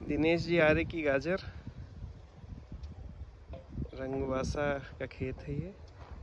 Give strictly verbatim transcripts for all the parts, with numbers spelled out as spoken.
दिनेश जी आर्य की गाजर, रंगवासा का खेत है ये।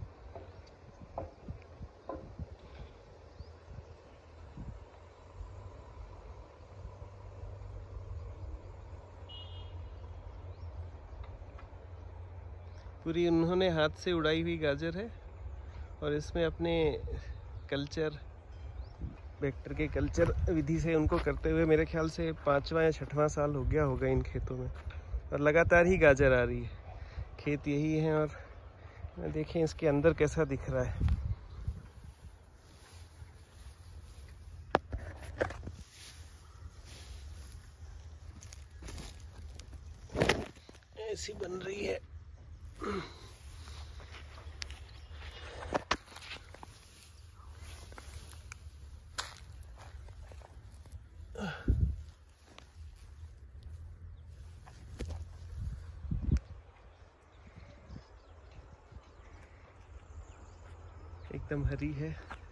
पूरी उन्होंने हाथ से उड़ाई हुई गाजर है और इसमें अपने कल्चर वेक्टर के कल्चर विधि से उनको करते हुए मेरे ख्याल से पाँचवा या छठवां साल हो गया होगा इन खेतों में, और लगातार ही गाजर आ रही है। खेत यही है और देखें इसके अंदर कैसा दिख रहा है। ऐसी बन रही है। एकदम हरी है।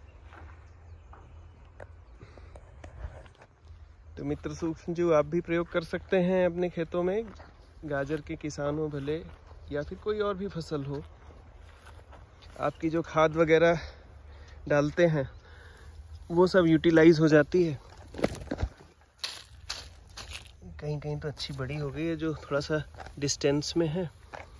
तो मित्र सूक्ष्म जीव आप भी प्रयोग कर सकते हैं अपने खेतों में। गाजर के किसान हो भले या फिर कोई और भी फसल हो, आपकी जो खाद वगैरह डालते हैं वो सब यूटिलाइज हो जाती है। कहीं कहीं तो अच्छी बड़ी हो गई है जो थोड़ा सा डिस्टेंस में है।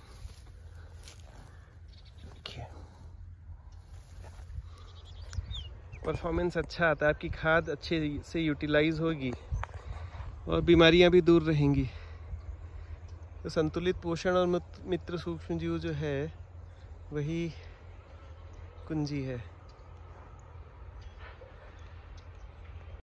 परफॉर्मेंस अच्छा आता है, आपकी खाद अच्छे से यूटिलाइज होगी और बीमारियां भी दूर रहेंगी। तो संतुलित पोषण और मित्र सूक्ष्म जीव जो है वही कुंजी है।